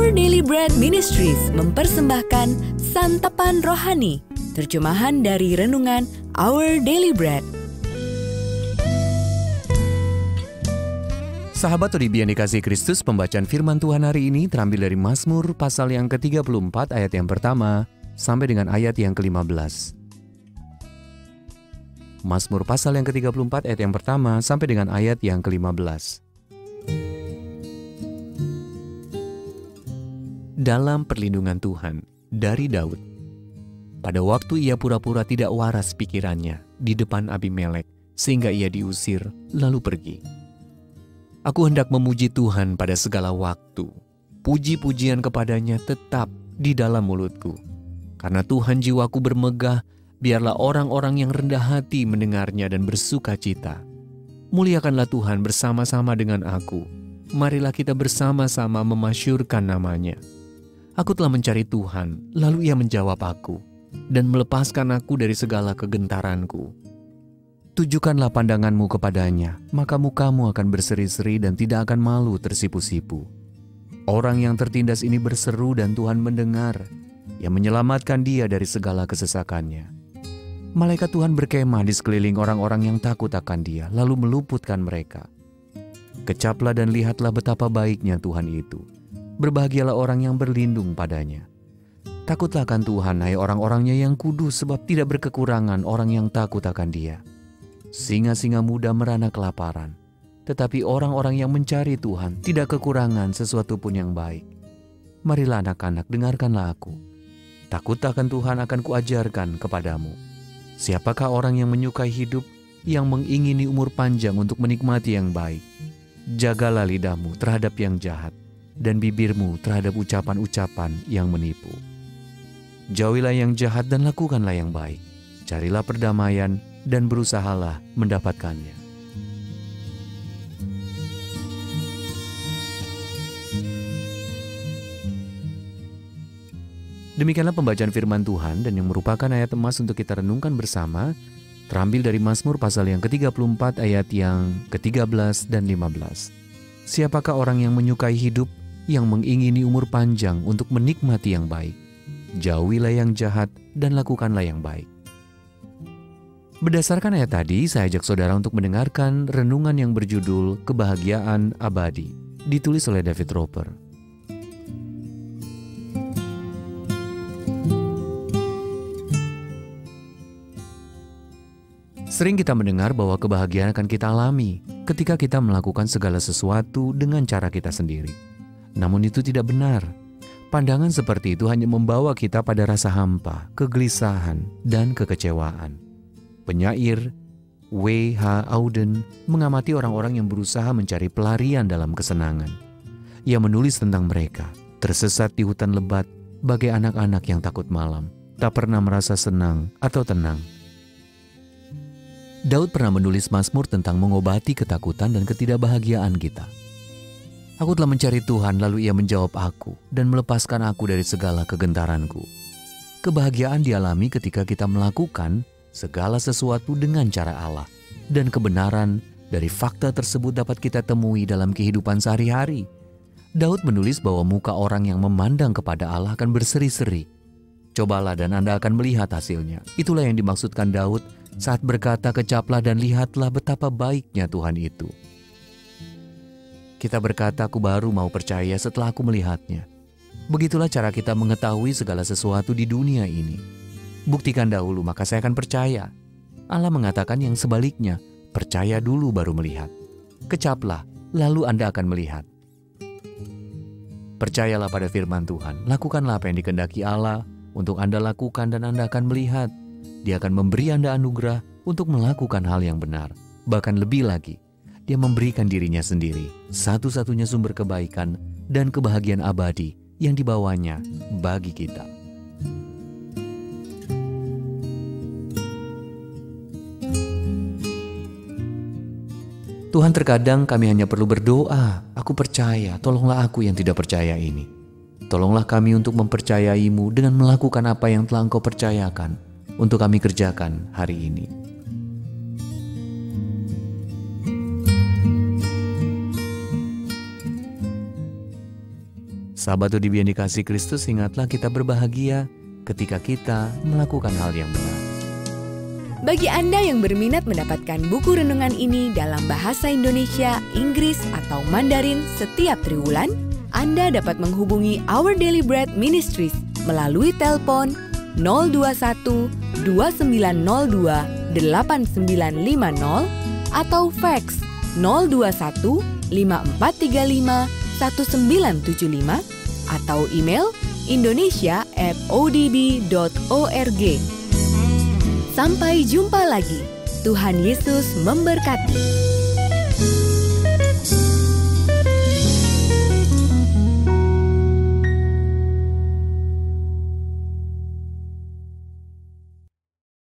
Our Daily Bread Ministries mempersembahkan Santapan Rohani, terjemahan dari renungan Our Daily Bread. Sahabat Odibi yang dikasihi Kristus, pembacaan firman Tuhan hari ini terambil dari Mazmur pasal yang ke-34 ayat yang pertama sampai dengan ayat yang ke-15. Mazmur pasal yang ke-34 ayat yang pertama sampai dengan ayat yang ke-15. Dalam perlindungan Tuhan, dari Daud. Pada waktu ia pura-pura tidak waras pikirannya di depan Abimelek, sehingga ia diusir lalu pergi. Aku hendak memuji Tuhan pada segala waktu. Puji-pujian kepadanya tetap di dalam mulutku. Karena Tuhan jiwaku bermegah, biarlah orang-orang yang rendah hati mendengarnya dan bersuka cita. Muliakanlah Tuhan bersama-sama dengan aku. Marilah kita bersama-sama memasyurkan namanya. Aku telah mencari Tuhan, lalu Ia menjawab aku, dan melepaskan aku dari segala kegentaranku. Tujukanlah pandanganmu kepadanya, maka mukamu akan berseri-seri dan tidak akan malu tersipu-sipu. Orang yang tertindas ini berseru dan Tuhan mendengar, yang menyelamatkan dia dari segala kesesakannya. Malaikat Tuhan berkemah di sekeliling orang-orang yang takut akan dia, lalu meluputkan mereka. Kecaplah dan lihatlah betapa baiknya Tuhan itu. Berbahagialah orang yang berlindung padanya. Takutlah akan Tuhan, hai orang-orangnya yang kudus, sebab tidak berkekurangan orang yang takut akan Dia. Singa-singa muda merana kelaparan, tetapi orang-orang yang mencari Tuhan tidak kekurangan sesuatu pun yang baik. Marilah anak-anak, dengarkanlah aku. Takutlah akan Tuhan akan kuajarkan kepadamu. Siapakah orang yang menyukai hidup, yang mengingini umur panjang untuk menikmati yang baik? Jagalah lidahmu terhadap yang jahat, dan bibirmu terhadap ucapan-ucapan yang menipu. Jauhilah yang jahat dan lakukanlah yang baik. Carilah perdamaian dan berusahalah mendapatkannya. Demikianlah pembacaan firman Tuhan dan yang merupakan ayat emas untuk kita renungkan bersama, terambil dari Mazmur pasal yang ke-34 ayat yang ke-13 dan 15. Siapakah orang yang menyukai hidup, yang mengingini umur panjang untuk menikmati yang baik? Jauhilah yang jahat dan lakukanlah yang baik. Berdasarkan ayat tadi, saya ajak saudara untuk mendengarkan renungan yang berjudul Kebahagiaan Abadi, ditulis oleh David Roper. Sering kita mendengar bahwa kebahagiaan akan kita alami ketika kita melakukan segala sesuatu dengan cara kita sendiri. Namun itu tidak benar. Pandangan seperti itu hanya membawa kita pada rasa hampa, kegelisahan, dan kekecewaan. Penyair W.H. Auden mengamati orang-orang yang berusaha mencari pelarian dalam kesenangan. Ia menulis tentang mereka, tersesat di hutan lebat, bagai anak-anak yang takut malam, tak pernah merasa senang atau tenang. Daud pernah menulis Mazmur tentang mengobati ketakutan dan ketidakbahagiaan kita. Aku telah mencari Tuhan, lalu Ia menjawab aku dan melepaskan aku dari segala kegentaranku. Kebahagiaan dialami ketika kita melakukan segala sesuatu dengan cara Allah. Dan kebenaran dari fakta tersebut dapat kita temui dalam kehidupan sehari-hari. Daud menulis bahwa muka orang yang memandang kepada Allah akan berseri-seri. Cobalah dan Anda akan melihat hasilnya. Itulah yang dimaksudkan Daud saat berkata, kecaplah dan lihatlah betapa baiknya Tuhan itu. Kita berkata, aku baru mau percaya setelah aku melihatnya. Begitulah cara kita mengetahui segala sesuatu di dunia ini. Buktikan dahulu, maka saya akan percaya. Allah mengatakan yang sebaliknya, percaya dulu baru melihat. Kecaplah, lalu Anda akan melihat. Percayalah pada firman Tuhan, lakukanlah apa yang dikehendaki Allah untuk Anda lakukan dan Anda akan melihat. Dia akan memberi Anda anugerah untuk melakukan hal yang benar. Bahkan lebih lagi, Dia memberikan dirinya sendiri, satu-satunya sumber kebaikan dan kebahagiaan abadi yang dibawanya bagi kita. Tuhan, terkadang kami hanya perlu berdoa, aku percaya, tolonglah aku yang tidak percaya ini. Tolonglah kami untuk mempercayai-Mu dengan melakukan apa yang telah Engkau percayakan untuk kami kerjakan hari ini. Sahabat ODB yang dikasihi Kristus, ingatlah kita berbahagia ketika kita melakukan hal yang benar. Bagi Anda yang berminat mendapatkan buku renungan ini dalam bahasa Indonesia, Inggris, atau Mandarin setiap triwulan, Anda dapat menghubungi Our Daily Bread Ministries melalui telepon 021 2902 8950 atau fax 021 5435 1975 atau email indonesia@odb.org. Sampai jumpa lagi. Tuhan Yesus memberkati.